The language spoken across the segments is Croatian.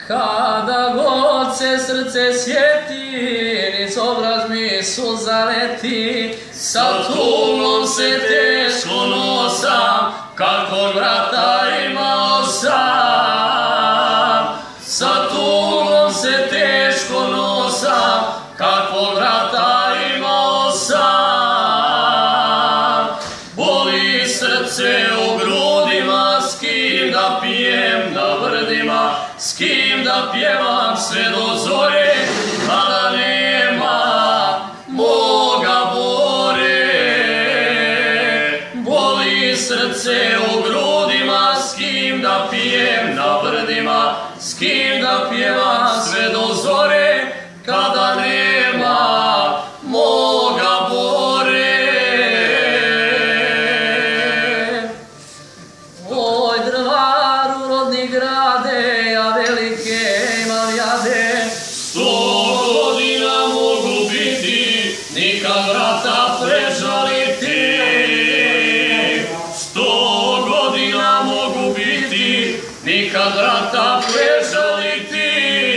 Kada god se srce sjeti, niz obraz mi suza leti, sa tugom se teško nosam, kakvog vrata imao sam. Sa tugom se teško nosam, kakvog vrata imao sam. Boli srce u grudima, s kim da pijem na brdima, s kim da pjevam sve do zore, kada nema moga Bore. Boli srce u grudima, s kim da pijem na brdima, s kim da pjevam sve do zore, kada nema moga Bore. Oj, drvaru rodni grade, ja velike imam jade, 100 godina mogu biti, nikad vrata prežaliti. 100 godina mogu biti, nikad vrata prežaliti.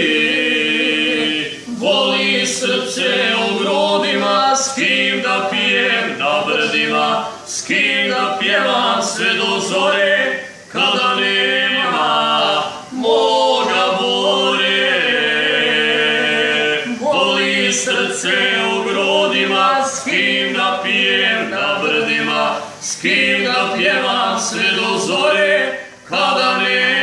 Boli srce u grudima, s kim da pijem na brdima, s kim da pjevam sve do zore, kada nema moga Bore. Boli srce u grudima, s kim da pijem na brdima, s kim da pjevam sve do zore, kada nema